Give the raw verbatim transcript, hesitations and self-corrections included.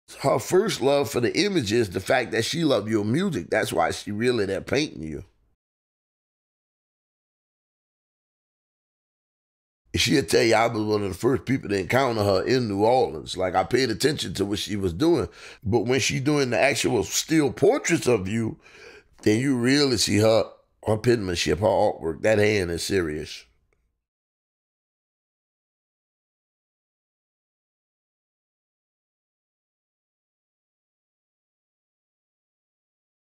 Her first love for the image is the fact that she loved your music. That's why she really there painting you. She'll tell you I was one of the first people to encounter her in New Orleans. Like, I paid attention to what she was doing. But when she doing the actual still portraits of you, then you really see her, her penmanship, her artwork. That hand is serious.